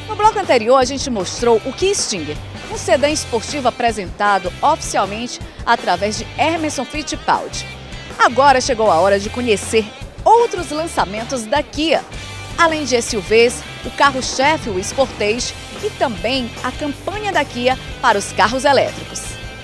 No bloco anterior, a gente mostrou o Kia Stinger, um sedã esportivo apresentado oficialmente através de Emerson Fittipaldi. Agora chegou a hora de conhecer outros lançamentos da Kia. Além de SUVs, o carro-chefe, o Sportage, e também a campanha da Kia para os carros elétricos.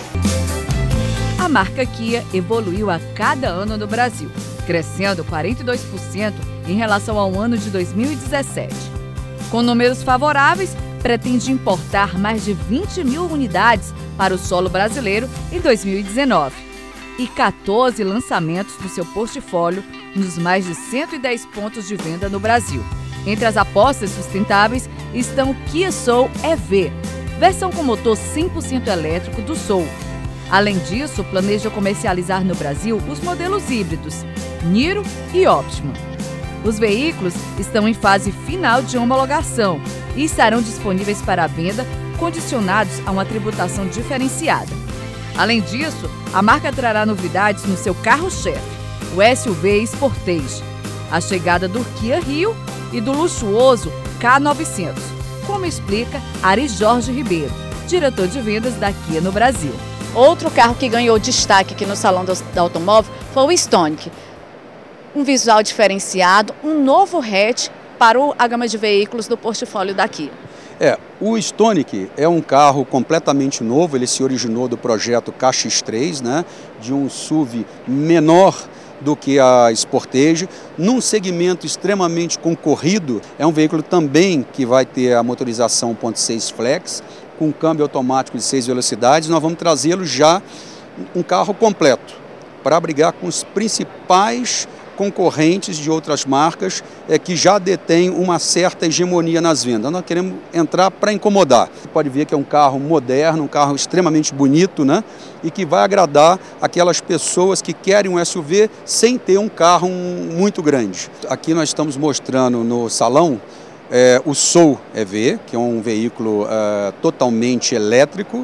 A marca Kia evoluiu a cada ano no Brasil, crescendo 42% em relação ao ano de 2017. Com números favoráveis, pretende importar mais de 20 mil unidades para o solo brasileiro em 2019 e 14 lançamentos do seu portfólio nos mais de 110 pontos de venda no Brasil. Entre as apostas sustentáveis estão o Kia Soul EV, versão com motor 100% elétrico do Soul. Além disso, planeja comercializar no Brasil os modelos híbridos Niro e Optima. Os veículos estão em fase final de homologação e estarão disponíveis para a venda, condicionados a uma tributação diferenciada. Além disso, a marca trará novidades no seu carro-chefe, o SUV Sportage, a chegada do Kia Rio e do luxuoso K900, como explica Ari Jorge Ribeiro, diretor de vendas da Kia no Brasil. Outro carro que ganhou destaque aqui no Salão do Automóvel foi o Stonic. Um visual diferenciado, um novo hatch para a gama de veículos do portfólio da Kia. O Stonic é um carro completamente novo, ele se originou do projeto KX3, de um SUV menor do que a Sportage, num segmento extremamente concorrido. É um veículo também que vai ter a motorização 1.6 Flex, com câmbio automático de 6 velocidades. Nós vamos trazê-lo já um carro completo, para brigar com os principais concorrentes de outras marcas que já detêm uma certa hegemonia nas vendas. Nós queremos entrar para incomodar. Você pode ver que é um carro moderno, um carro extremamente bonito, e que vai agradar aquelas pessoas que querem um SUV sem ter um carro muito grande. Aqui nós estamos mostrando no salão o Soul EV, que é um veículo totalmente elétrico,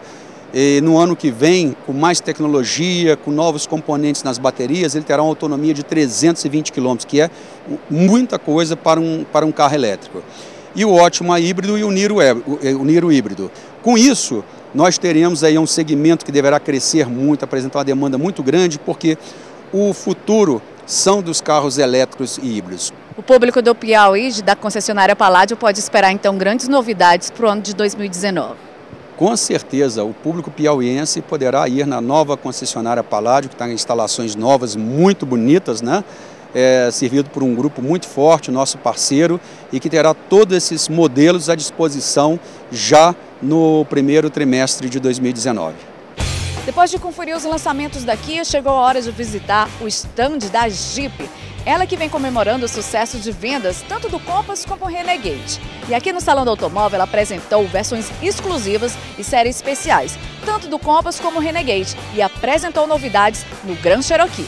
E no ano que vem, com mais tecnologia, com novos componentes nas baterias, ele terá uma autonomia de 320 km, que é muita coisa para um carro elétrico. E o Optima híbrido e o Niro híbrido. Com isso, nós teremos aí um segmento que deverá crescer muito, apresentar uma demanda muito grande, porque o futuro são dos carros elétricos e híbridos. O público do Piauí, da concessionária Palladio, pode esperar então grandes novidades para o ano de 2019. Com certeza, o público piauiense poderá ir na nova concessionária Palladio, que está em instalações novas, muito bonitas, servido por um grupo muito forte, nosso parceiro, e que terá todos esses modelos à disposição já no primeiro trimestre de 2019. Depois de conferir os lançamentos da Kia, chegou a hora de visitar o stand da Jeep. Ela que vem comemorando o sucesso de vendas tanto do Compass como o Renegade. E aqui no Salão do Automóvel ela apresentou versões exclusivas e séries especiais, tanto do Compass como o Renegade, e apresentou novidades no Grand Cherokee.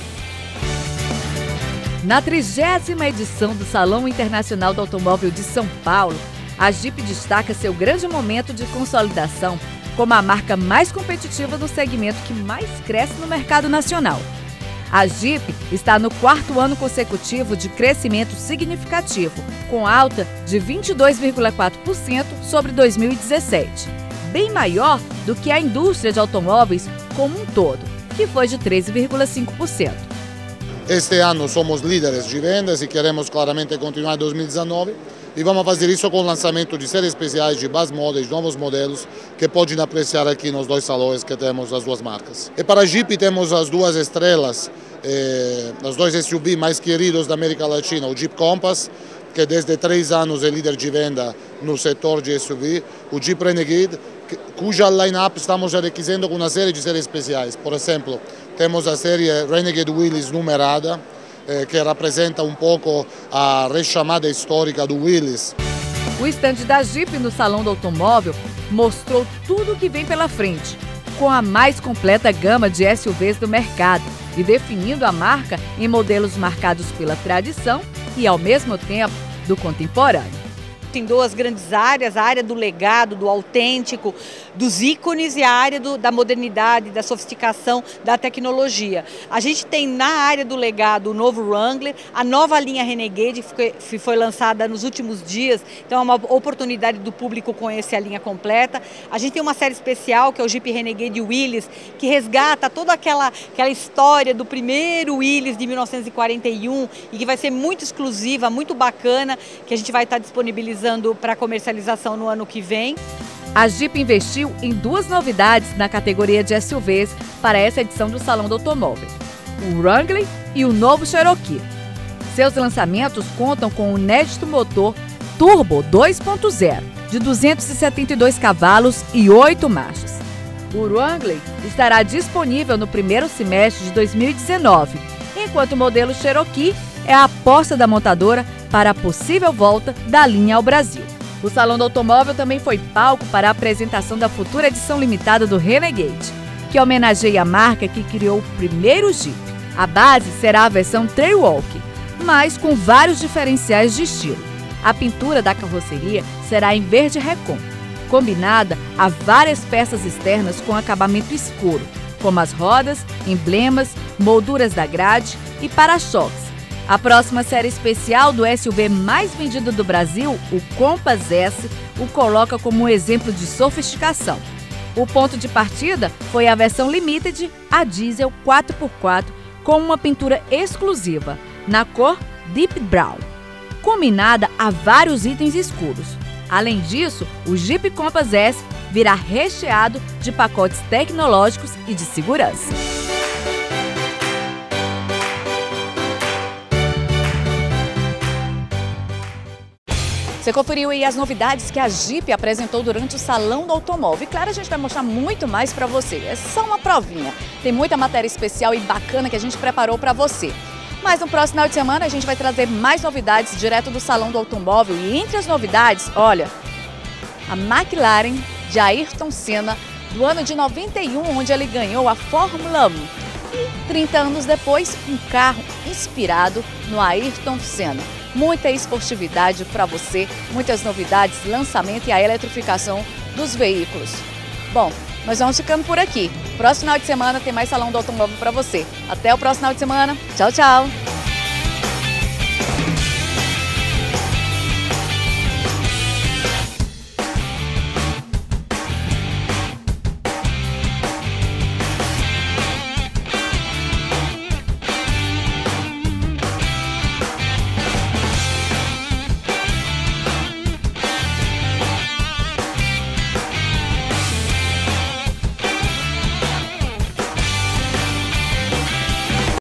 Na 30ª edição do Salão Internacional do Automóvel de São Paulo, a Jeep destaca seu grande momento de consolidação como a marca mais competitiva do segmento que mais cresce no mercado nacional. A Jeep está no 4º ano consecutivo de crescimento significativo, com alta de 22,4% sobre 2017, bem maior do que a indústria de automóveis como um todo, que foi de 13,5%. Este ano somos líderes de vendas e queremos claramente continuar em 2019 e vamos fazer isso com o lançamento de séries especiais de base models, novos modelos que podem apreciar aqui nos dois salões que temos as duas marcas. E para a Jeep temos as duas estrelas, os dois SUV mais queridos da América Latina, o Jeep Compass, que desde 3 anos é líder de venda no setor de SUV, o Jeep Renegade, cuja line-up estamos já requisendo com uma série de séries especiais. Por exemplo, temos a série Renegade Willys numerada, que representa um pouco a rechamada histórica do Willys. O estande da Jeep no Salão do Automóvel mostrou tudo o que vem pela frente, com a mais completa gama de SUVs do mercado e definindo a marca em modelos marcados pela tradição e, ao mesmo tempo, do contemporâneo. em duas grandes áreas, a área do legado, do autêntico, dos ícones e a área da modernidade, da sofisticação, da tecnologia. A gente tem na área do legado o novo Wrangler, a nova linha Renegade, que foi lançada nos últimos dias, então é uma oportunidade do público conhecer a linha completa. A gente tem uma série especial, que é o Jeep Renegade Willys, que resgata toda aquela história do primeiro Willys de 1941 e que vai ser muito exclusiva, muito bacana, que a gente vai estar disponibilizando para comercialização no ano que vem. A Jeep investiu em duas novidades na categoria de SUVs para essa edição do Salão do Automóvel: o Wrangler e o novo Cherokee. Seus lançamentos contam com o inédito motor Turbo 2.0, de 272 cavalos e 8 marchas. O Wrangler estará disponível no primeiro semestre de 2019, enquanto o modelo Cherokee é a aposta da montadora para a possível volta da linha ao Brasil. O Salão do Automóvel também foi palco para a apresentação da futura edição limitada do Renegade, que homenageia a marca que criou o primeiro Jeep. A base será a versão Trailwalk, mas com vários diferenciais de estilo. A pintura da carroceria será em verde Recon, combinada a várias peças externas com acabamento escuro, como as rodas, emblemas, molduras da grade e para-choques. A próxima série especial do SUV mais vendido do Brasil, o Compass S, o coloca como um exemplo de sofisticação. O ponto de partida foi a versão Limited, a diesel 4x4, com uma pintura exclusiva, na cor Deep Brown, combinada a vários itens escuros. Além disso, o Jeep Compass S virá recheado de pacotes tecnológicos e de segurança. Você conferiu aí as novidades que a Jeep apresentou durante o Salão do Automóvel. E claro, a gente vai mostrar muito mais para você. É só uma provinha. Tem muita matéria especial e bacana que a gente preparou para você. Mas no próximo final de semana a gente vai trazer mais novidades direto do Salão do Automóvel. E entre as novidades, olha, a McLaren de Ayrton Senna, do ano de 91, onde ele ganhou a Fórmula 1. E 30 anos depois, um carro inspirado no Ayrton Senna. Muita esportividade para você, muitas novidades, lançamento e a eletrificação dos veículos. Bom, nós vamos ficando por aqui. Próximo final de semana tem mais Salão do Automóvel para você. Até o próximo final de semana. Tchau, tchau!